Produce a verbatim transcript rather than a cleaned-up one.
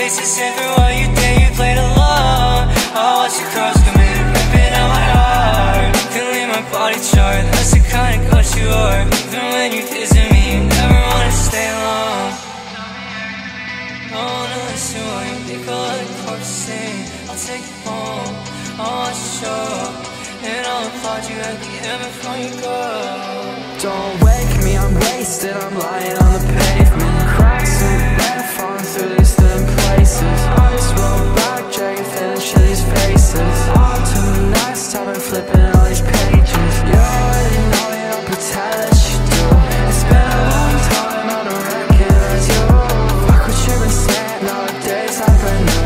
faces everywhere you dare, you played along. I watch your cross come in, ripping out my heart. Can leave my body charred, that's the kind of ghost you are. Even when you visit me, you never wanna stay long. I wanna listen while you think I'll let the corpse sing. I'll take you home, I'll watch the show, and I'll applaud you at the end before you go. Don't wake me, I'm wasted, I'm lying on the pavement. Cracks in the bed, falling through distant places. I just roll back, dragging finish of these faces. On to the next, I've been flipping all these pages. You already know me, don't pretend that you do. It's been a long time, I don't recognize you. Fuck what you've been saying, nowadays I've been